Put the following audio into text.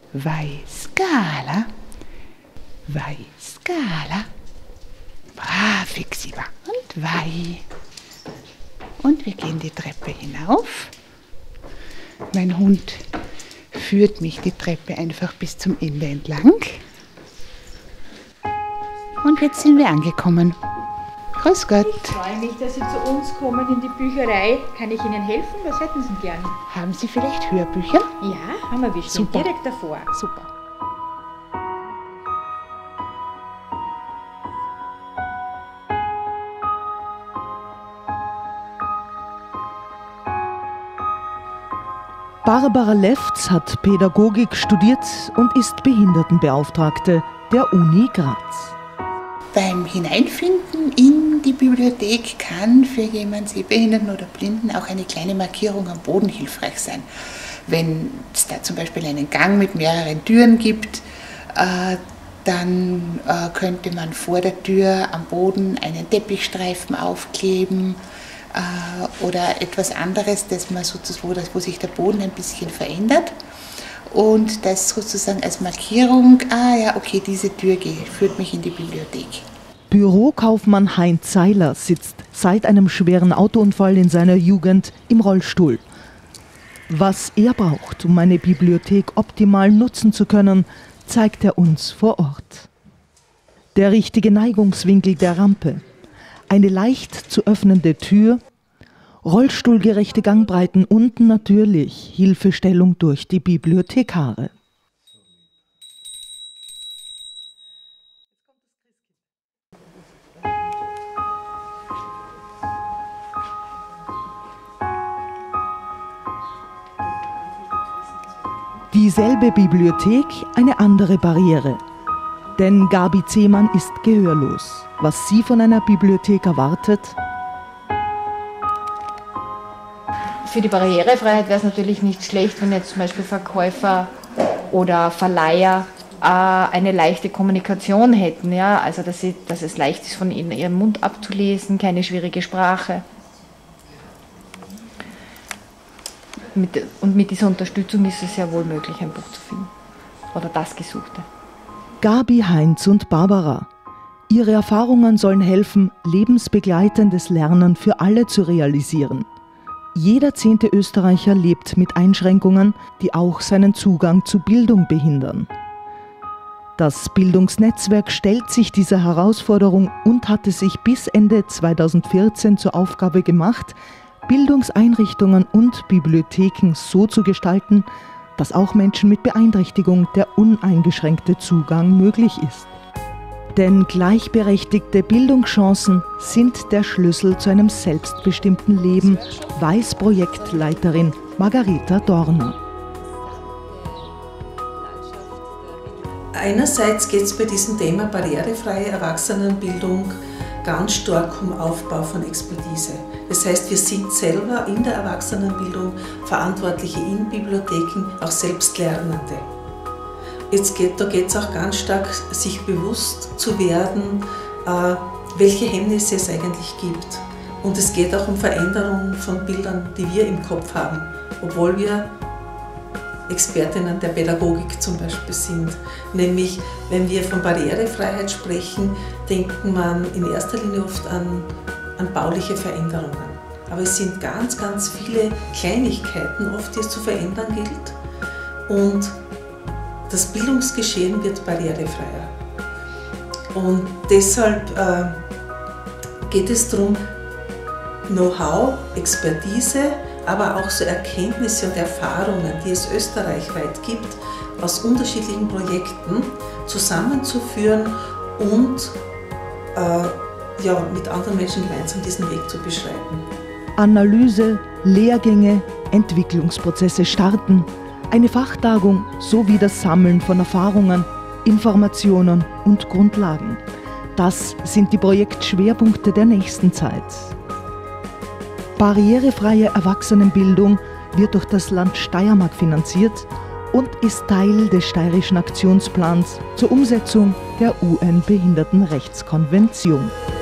Vai-Scala, Vai-Scala. Brav, Ixiba. Und Vai. Und wir gehen die Treppe hinauf. Mein Hund führt mich die Treppe einfach bis zum Ende entlang. Und jetzt sind wir angekommen. Grüß Gott. Ich freue mich, dass Sie zu uns kommen in die Bücherei. Kann ich Ihnen helfen? Was hätten Sie gern? Haben Sie vielleicht Hörbücher? Ja, haben wir. Wir stehen Super. direkt davor. Super. Barbara Lefz hat Pädagogik studiert und ist Behindertenbeauftragte der Uni Graz. Beim Hineinfinden in die Bibliothek kann für jemanden Sehbehinderten oder Blinden auch eine kleine Markierung am Boden hilfreich sein. Wenn es da zum Beispiel einen Gang mit mehreren Türen gibt, dann könnte man vor der Tür am Boden einen Teppichstreifen aufkleben oder etwas anderes, dass man sozusagen, wo sich der Boden ein bisschen verändert. Und das sozusagen als Markierung, ja, okay, diese Tür führt mich in die Bibliothek. Bürokaufmann Heinz Seiler sitzt seit einem schweren Autounfall in seiner Jugend im Rollstuhl. Was er braucht, um eine Bibliothek optimal nutzen zu können, zeigt er uns vor Ort. Der richtige Neigungswinkel der Rampe, eine leicht zu öffnende Tür, rollstuhlgerechte Gangbreiten und natürlich Hilfestellung durch die Bibliothekare. Dieselbe Bibliothek, eine andere Barriere. Denn Gabi Zehmann ist gehörlos. Was sie von einer Bibliothek erwartet? Für die Barrierefreiheit wäre es natürlich nicht schlecht, wenn jetzt zum Beispiel Verkäufer oder Verleiher eine leichte Kommunikation hätten. Ja? Also dass es leicht ist, von ihrem Mund abzulesen, keine schwierige Sprache. Und mit dieser Unterstützung ist es ja wohl möglich, ein Buch zu finden. Oder das Gesuchte. Gabi, Heinz und Barbara. Ihre Erfahrungen sollen helfen, lebensbegleitendes Lernen für alle zu realisieren. Jeder 10. Österreicher lebt mit Einschränkungen, die auch seinen Zugang zu Bildung behindern. Das Bildungsnetzwerk stellt sich dieser Herausforderung und hatte sich bis Ende 2014 zur Aufgabe gemacht, Bildungseinrichtungen und Bibliotheken so zu gestalten, dass auch Menschen mit Beeinträchtigung der uneingeschränkte Zugang möglich ist. Denn gleichberechtigte Bildungschancen sind der Schlüssel zu einem selbstbestimmten Leben, weiß Projektleiterin Margareta Dorner. Einerseits geht es bei diesem Thema barrierefreie Erwachsenenbildung ganz stark um Aufbau von Expertise. Das heißt, wir sind selber in der Erwachsenenbildung Verantwortliche in Bibliotheken, auch selbst Lernende. Da geht es auch ganz stark, sich bewusst zu werden, welche Hemmnisse es eigentlich gibt. Und es geht auch um Veränderungen von Bildern, die wir im Kopf haben, obwohl wir Expertinnen der Pädagogik zum Beispiel sind. Nämlich, wenn wir von Barrierefreiheit sprechen, denkt man in erster Linie oft an bauliche Veränderungen. Aber es sind ganz, ganz viele Kleinigkeiten, oft die es zu verändern gilt. Und das Bildungsgeschehen wird barrierefreier. Und deshalb geht es darum, Know-how, Expertise, aber auch so Erkenntnisse und Erfahrungen, die es österreichweit gibt, aus unterschiedlichen Projekten zusammenzuführen und mit anderen Menschen gemeinsam diesen Weg zu beschreiten. Analyse, Lehrgänge, Entwicklungsprozesse starten, eine Fachtagung sowie das Sammeln von Erfahrungen, Informationen und Grundlagen. Das sind die Projektschwerpunkte der nächsten Zeit. Barrierefreie Erwachsenenbildung wird durch das Land Steiermark finanziert und ist Teil des Steirischen Aktionsplans zur Umsetzung der UN-Behindertenrechtskonvention.